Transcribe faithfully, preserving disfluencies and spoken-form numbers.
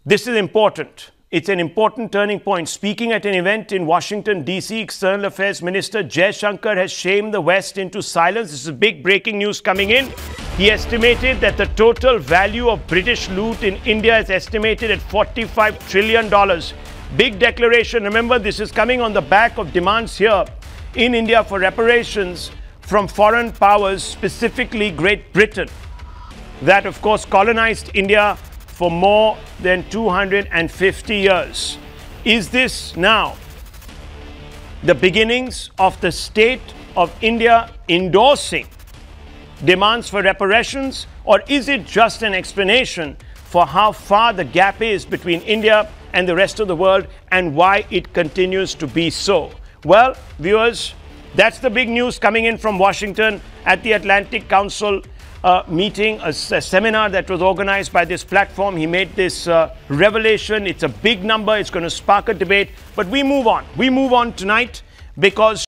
This is important. It's an important turning point. Speaking at an event in Washington, D C, External Affairs Minister S Jaishankar has shamed the West into silence. This is big breaking news coming in. He estimated that the total value of British loot in India is estimated at forty-five trillion dollars. Big declaration. Remember, this is coming on the back of demands here in India for reparations from foreign powers, specifically Great Britain, that of course colonized India for more than two hundred fifty years. Is this now the beginnings of the state of India endorsing demands for reparations, or is it just an explanation for how far the gap is between India and the rest of the world and why it continues to be so? Well, viewers, that's the big news coming in from Washington at the Atlantic Council Uh, meeting, a, a seminar that was organized by this platform. He made this uh, revelation. It's a big number. It's going to spark a debate. But we move on. We move on tonight because